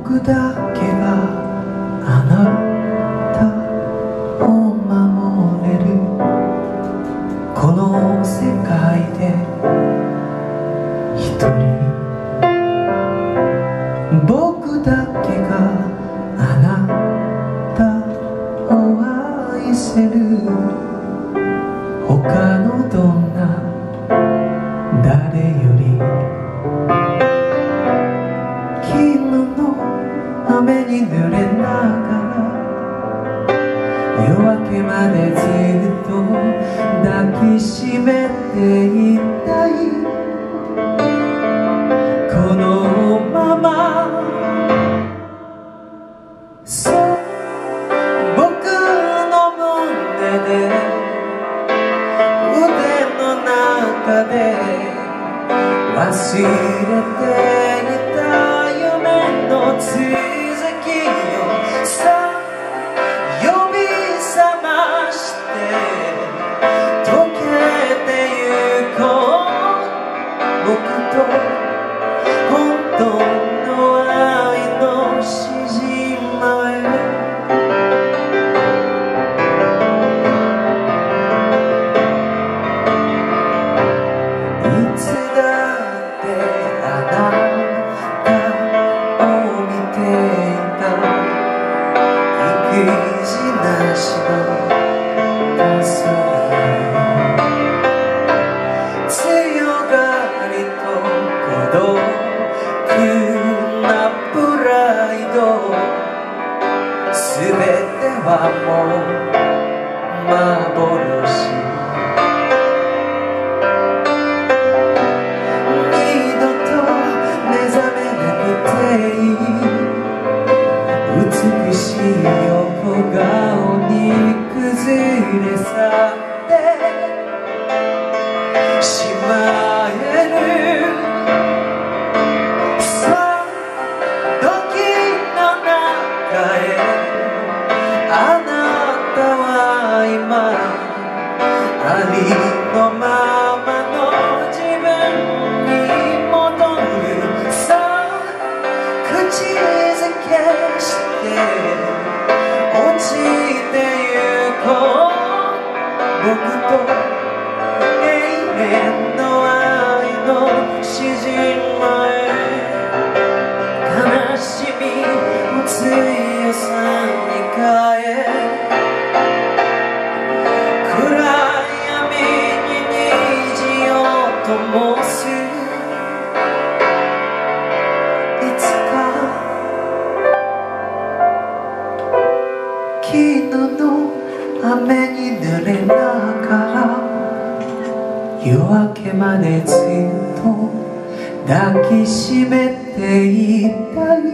僕だけがあなたを守れるこの世界で一人僕だけがあなたを愛せる他のどんな誰より昨日の雨に濡れながら夜明けまでずっと抱きしめていたいこのままそう僕の胸で腕の中で忘れていた夢の続きをさ呼び覚まして溶けてゆこう僕と本当の愛のしまへいつだってあなたを見ていた意地なしの細い強がりと孤独なプライド全てはもう幻二度と目覚めなくていい美しい横顔に崩れ去ってしまえるさあ時の中へあなたは今ありのままの自分に戻るさあ口づけして落ちてゆこう僕と永遠の愛のしじまへ悲しみを強さに変え暗闇に虹を灯すいつか昨日の雨に濡れながら夜明けまでずっと抱きしめていたい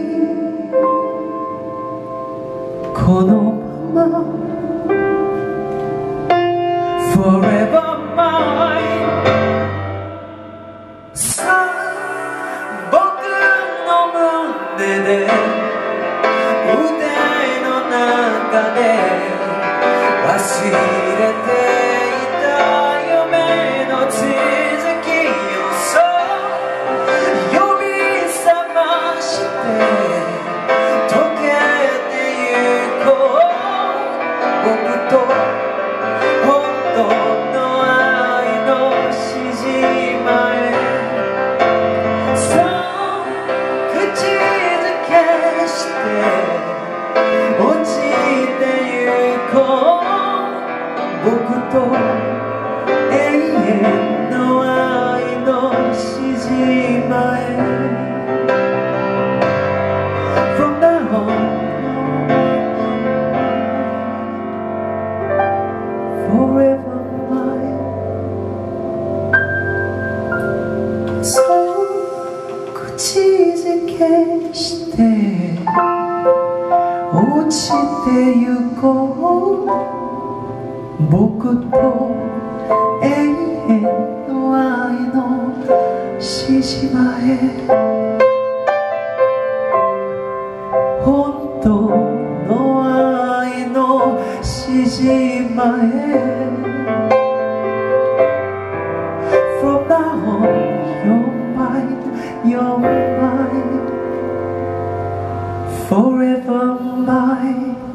このまま Forever mine さあ僕の胸で腕の中で忘れて僕と永遠の愛のしじまへ From now on Forever mine そう口づけして落ちてゆこう僕と永遠の愛のしじまへ本当の愛のしじまへ From now on you're mine, you're mine Forever mine